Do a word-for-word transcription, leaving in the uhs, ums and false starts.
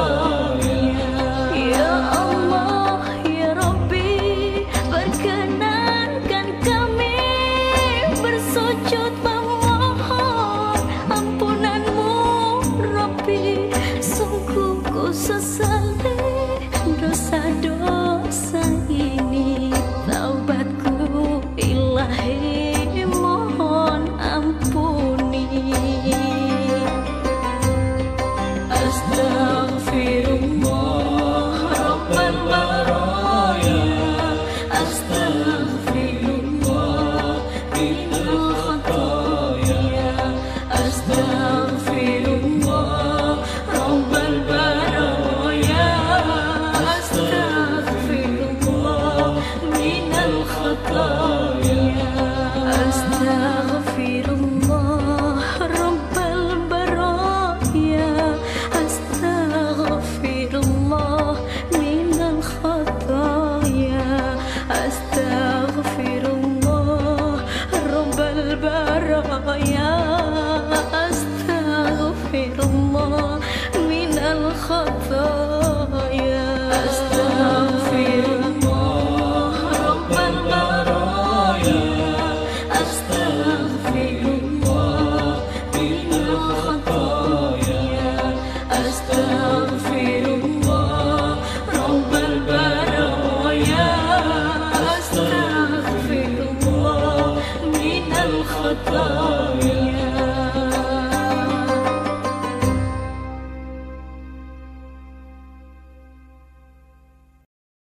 الخطايا. Ya Allah, ya Rabbi, perkenankan kami bersujud memohon ampunan-Mu, Rabbi. Sungguh ku sesali dosa-dosa ini, taubatku Ilahi mohon ampuni. Astaghfirullah Rabbal baraya, Astaghfirullah minal khataya, Astaghfirullah Rabbal baraya, Astaghfirullah minal khataya, Astaghfirullah Rabbal baraya, Astaghfirullah minal khataya, Astaghfirullah Rabbal baraya, Astaghfirullah minal khataya, Astaghfirullah Rabbal baraya, Astaghfirullah minal khataya, Astaghfirullah Rabbal baraya, Astaghfirullah minal khataya.